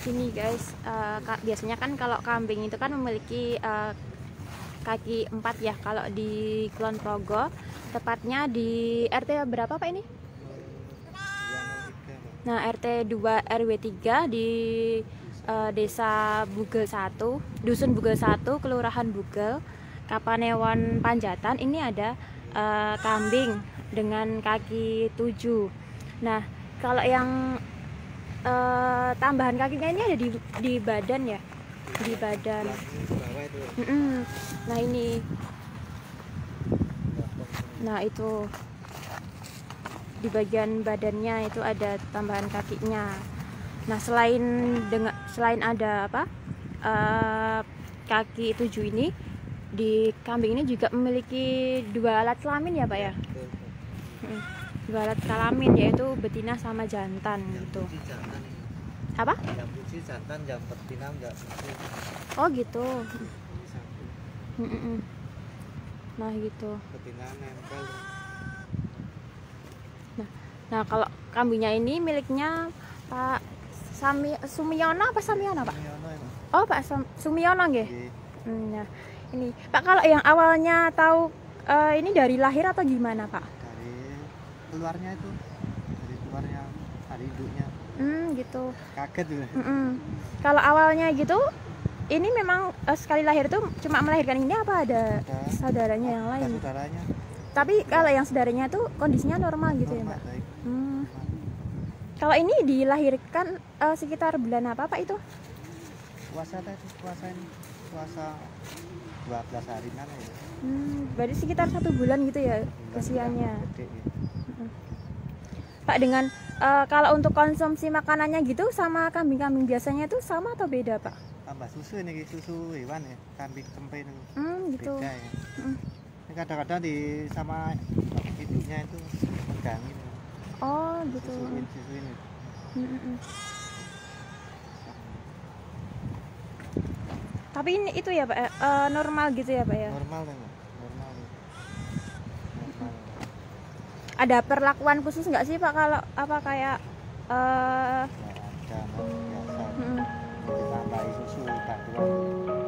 sini guys, biasanya kan kalau kambing itu kan memiliki kaki 4 ya. Kalau di Kulon Progo, tepatnya di RT berapa Pak ini? Nah, RT 2 RW 3 di Desa Bugel 1, Dusun Bugel 1, Kelurahan Bugel, Kapanewon Panjatan. Ini ada kambing dengan kaki 7. Nah, kalau yang tambahan kakinya ini ada di badan ya, di badan. Nah ini, nah itu di bagian badannya itu ada tambahan kakinya. Nah selain ada apa kaki 7 ini, di kambing ini juga memiliki 2 alat kelamin ya Pak ya. 2 alat kelamin, yaitu betina sama jantan gitu. Apa? Yang putih jantan, yang betina enggak putih. Oh gitu. Nah gitu. Betina nempel. Nah kalau kambingnya ini miliknya Pak Sumiono apa Samiono Pak? Sumiono ini. Oh Pak Sumiono nggih. Iya. Nah ini Pak, kalau yang awalnya tahu ini dari lahir atau gimana Pak? Dari keluarnya itu, dari keluarnya, dari induknya. Gitu. Kaget juga. Kalau awalnya gitu, ini memang sekali lahir itu cuma melahirkan ini apa ada saudaranya yang lain? Ada saudaranya. Tapi kalau yang saudaranya itu kondisinya normal gitu Normal, ya Pak? baik. Kalau ini dilahirkan sekitar bulan apa Pak itu? Puasa tadi, puasa 12 hari mana ya? Berarti sekitar 1 bulan gitu ya usianya. Gede, ya. Pak, dengan kalau untuk konsumsi makanannya gitu sama kambing-kambing biasanya itu sama atau beda Pak? Tambah susu ini, susu hewan ya, kambing tempe itu. Gitu. Beda ya. Ini kadang-kadang sama induknya itu megangin. Oh gitu. Susuin. Tapi ini itu ya Pak, normal gitu ya Pak ya? Normal ya, normal. Ada perlakuan khusus nggak sih Pak kalau apa kayak Nggak ada, biasa. Ditambahi susu bantuan.